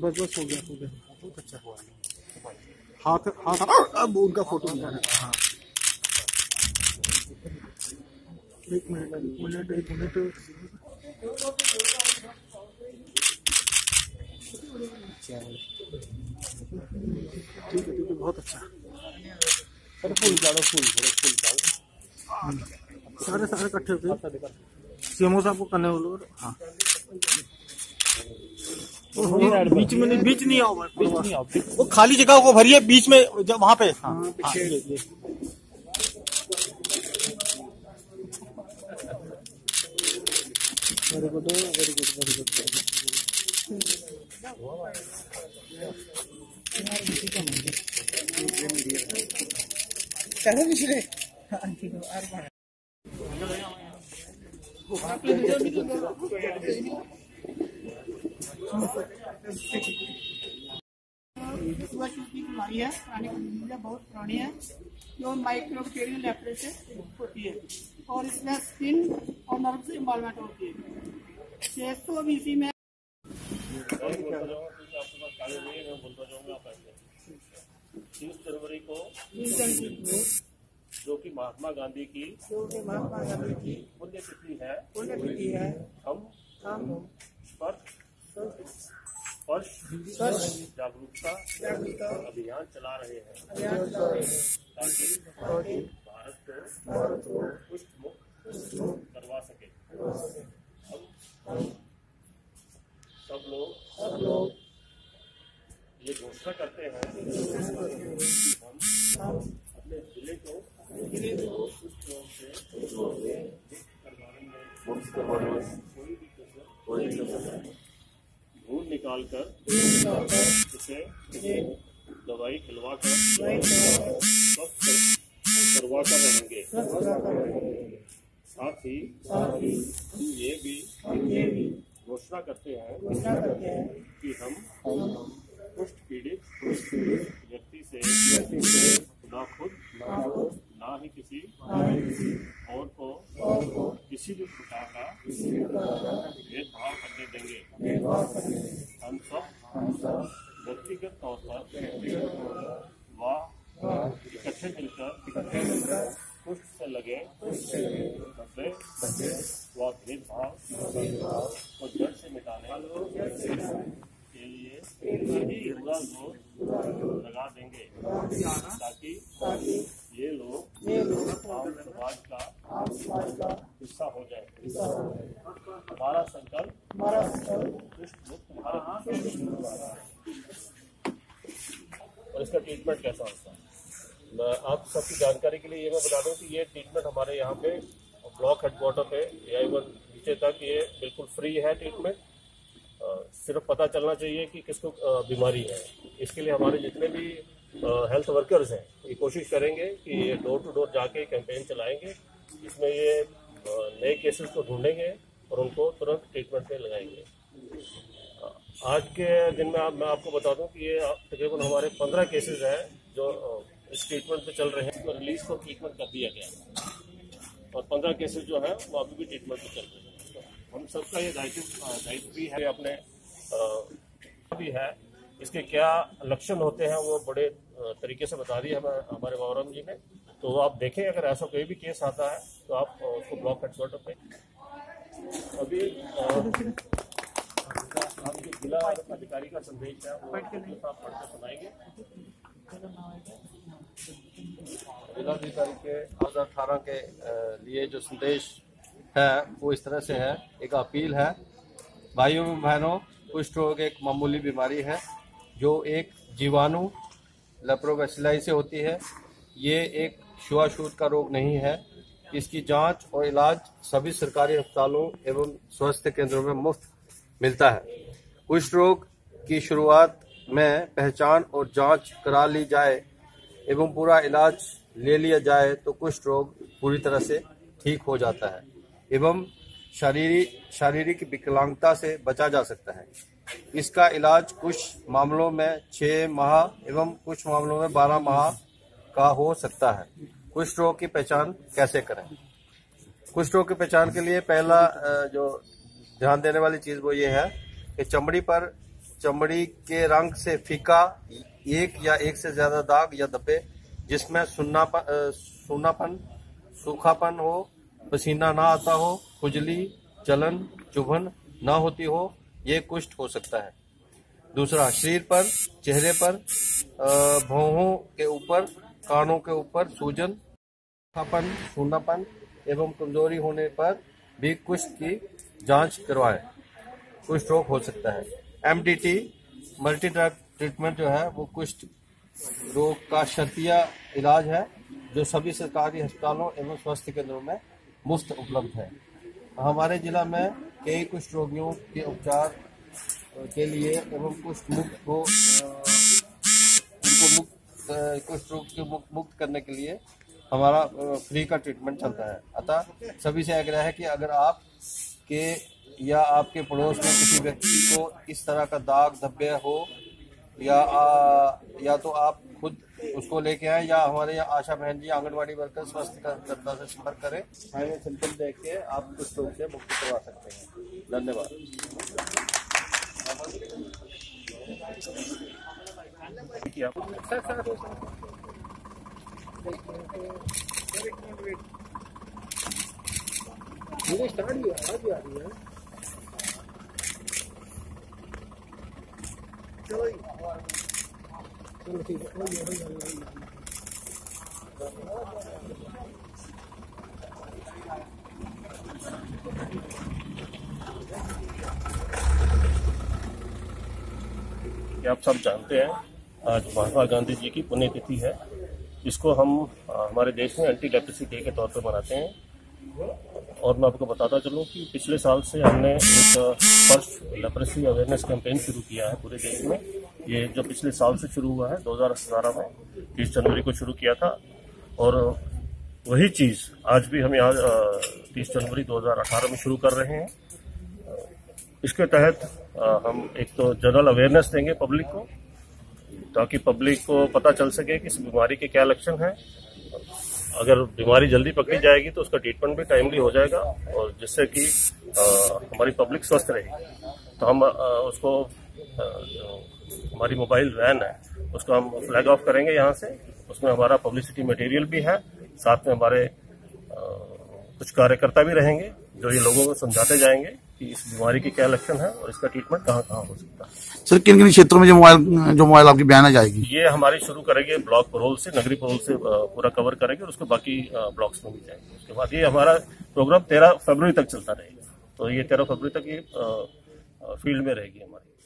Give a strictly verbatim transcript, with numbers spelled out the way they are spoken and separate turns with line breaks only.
बस बस हो गया हो गया बहुत अच्छा हुआ। हाथ हाथ अब उनका फोटो लिया है। हाँ एक मिनट एक मिनट एक मिनट ठीक है ठीक है बहुत अच्छा।
सर फूल डालो फूल फूल डालो
सारे सारे इकट्ठे होते सीएमओ साहब को करने वाले। हाँ बीच में नहीं बीच नहीं आओ बीच नहीं आओ वो खाली जगह को भरिए बीच में जब वहाँ पे। हाँ very good very good very good चलो पिछले
बीमारी है बहुत पुरानी है जो माइक्रोबैक्टीरियल लेप्रे से होती है और इसमें स्किन और नर्व से इन्वॉल्वमेंट होती है। छह सौ बीसी में
तीस जनवरी को जो कि महात्मा गांधी की
जो कि महात्मा गांधी की
पुण्यतिथि है
पुण्यतिथि है
हम
हम
स्पर्श जागरूकता
जागरूकता
अभियान चला रहे हैं
अभियान चला रहे हैं
ताकि भारत को कुष्ठ मुक्त करवा सके। हम सब लोग
सब लोग
ये घोषणा करते हैं हम अपने जिले को जिले को कुष्ठ रोग से मुक्त करवाने में कोई भी कसर कोई भी कसर ढूंढ निकाल कर उसे दवाई खिलवा कर स्वस्थ करवा कर रहेंगे। साथ ही हम ये भी घोषणा करते हैं कि हम कुष्ठ पीड़ित व्यक्ति से ना खुद ना ही किसी और को किसी भी प्रकार का भेदभाव करने देंगे। हम सब व्यक्तिगत तौर पर व इकट्ठे मिलकर कुष्ठ से लगे खतरे व भेदभाव को जड़ से मिटाने के लिए पूरा जोर लगा देंगे ताकि ये लोग आम समाज का हिस्सा हो जाए। हमारा संकल्प कुष्ठ मुक्त भारत। और इसका ट्रीटमेंट कैसा होता है आप सबकी जानकारी के लिए ये मैं बता दूं कि ये ट्रीटमेंट हमारे यहाँ पे ब्लॉक हेडक्वार्टर पे या इवन नीचे तक ये बिल्कुल फ्री है ट्रीटमेंट। सिर्फ पता चलना चाहिए कि किसको बीमारी है। इसके लिए हमारे जितने भी हेल्थ वर्कर्स हैं ये कोशिश करेंगे कि ये डोर टू डोर जाके कैंपेन चलाएंगे। इसमें ये नए केसेस को ढूंढेंगे और उनको तुरंत ट्रीटमेंट पे लगाएंगे। आज के दिन में आप मैं आपको बता दूं कि ये तकरीबन हमारे पंद्रह केसेस हैं जो इस ट्रीटमेंट पे चल रहे हैं। तो रिलीज को ट्रीटमेंट कर दिया गया और पंद्रह केसेस जो है वो अभी भी ट्रीटमेंट पे चल रहे हैं। हम सबका ये दायित्व दायित्व भी है अपने भी है। इसके क्या लक्षण होते हैं वो बड़े तरीके से बता दिए हमें हमारे बाबूराम जी ने। तो आप देखें अगर ऐसा कोई भी केस आता है तो आप उसको ब्लॉक हेडक्वार्टर पे अभी आपके जिला अधिकारी का संदेश है वो आप पढ़कर सुनाएंगे।
जिलाधिकारी के दो हज़ार अठारह के लिए जो संदेश है वो इस तरह से है। एक अपील है, भाइयों बहनों, कुष्ठ रोग एक मामूली बीमारी है जो एक जीवाणु लेप्रोबैसिलाई से होती है। ये एक छुआछूत का रोग नहीं है। इसकी जांच और इलाज सभी सरकारी अस्पतालों एवं स्वास्थ्य केंद्रों में मुफ्त मिलता है। कुष्ठ रोग की शुरुआत में पहचान और जांच करा ली जाए एवं पूरा इलाज ले लिया जाए तो कुष्ठ रोग पूरी तरह से ठीक हो जाता है एवं शारीरिक शारीरिक विकलांगता से बचा जा सकता है। इसका इलाज कुछ मामलों में छह माह एवं कुछ मामलों में बारह माह का हो सकता है। कुष्ठ रोग की पहचान कैसे करें? कुष्ठ रोग की पहचान के लिए पहला जो ध्यान देने वाली चीज वो ये है कि चमड़ी पर चमड़ी के रंग से फीका, एक या एक से ज्यादा दाग या धब्बे जिसमें सुन्नापन सूनापन सूखापन हो, पसीना ना आता हो, खुजली, जलन, चुभन ना होती हो, ये कुष्ठ हो सकता है। दूसरा, शरीर पर, चेहरे पर, भौहों के ऊपर, कानों के ऊपर सूजन, सूखापन, सूनापन एवं कमजोरी होने पर भी कुष्ठ की जांच करवाएं, कुष्ठ रोग हो सकता है। M D T multi drug treatment जो है वो कुष्ठ रोग का शर्तिया इलाज है जो सभी सरकारी अस्पतालों एवं स्वास्थ्य केंद्रों में मुफ्त उपलब्ध है। हमारे जिला में कई कुष्ठ रोगियों के उपचार के लिए एवं कुष्ठ मुक्त को उनको मुक्त कुष्ठ रोग के मुक्त मुक्त करने के लिए हमारा फ्री का ट्रीटमेंट चलता है। अतः सभी से आग्रह है कि अगर आप के या आपके पड़ोस में किसी व्यक्ति को इस तरह का दाग धब्बे हो या आ, या तो आप खुद उसको लेके आए या हमारे यहाँ आशा बहन जी आंगनबाड़ी वर्कर स्वास्थ्य कार्यकर्ता से संपर्क करें। फाइनल सिम्टम देख के आप कुछ रोग से मुक्त करवा सकते हैं। धन्यवाद।
चलो ठीक है।
आप सब जानते हैं आज महात्मा गांधी जी की पुण्यतिथि है, जिसको हम हमारे देश में एंटी लेप्रेसी डे के तौर पर मनाते हैं। और मैं आपको बताता चलूं कि पिछले साल से हमने एक फर्स्ट लेप्रेसी अवेयरनेस कैंपेन शुरू किया है पूरे देश में। ये जो पिछले साल से शुरू हुआ है दो हज़ार अठारह में, तीस जनवरी को शुरू किया था। और वही चीज़ आज भी हम यहाँ तीस जनवरी दो हज़ार अठारह में शुरू कर रहे हैं। इसके तहत हम एक तो जनरल अवेयरनेस देंगे पब्लिक को, ताकि पब्लिक को पता चल सके कि इस बीमारी के क्या लक्षण हैं। अगर बीमारी जल्दी पकड़ी जाएगी तो उसका ट्रीटमेंट भी टाइमली हो जाएगा और जिससे कि हमारी पब्लिक स्वस्थ रहेगी। तो हम आ, उसको आ, जो हमारी मोबाइल वैन है उसको हम फ्लैग ऑफ करेंगे यहाँ से। उसमें हमारा पब्लिसिटी मटेरियल भी है, साथ में हमारे आ, कुछ कार्यकर्ता भी रहेंगे जो ये लोगों को समझाते जाएंगे कि इस बीमारी के क्या लक्षण है और इसका ट्रीटमेंट कहाँ कहाँ हो सकता है।
सर, किन किन क्षेत्रों में जो मोबाइल जो मोबाइल आपकी बयाना जाएगी? ये
हमारी शुरू करेंगे ब्लॉक परोल से, नगरी परोल से पूरा कवर करेंगे और उसके बाकी ब्लॉक्स में भी जाएंगे। उसके बाद ये हमारा प्रोग्राम तेरह फरवरी तक चलता रहेगा। तो ये तेरह फरवरी तक ये फील्ड में रहेगी हमारी।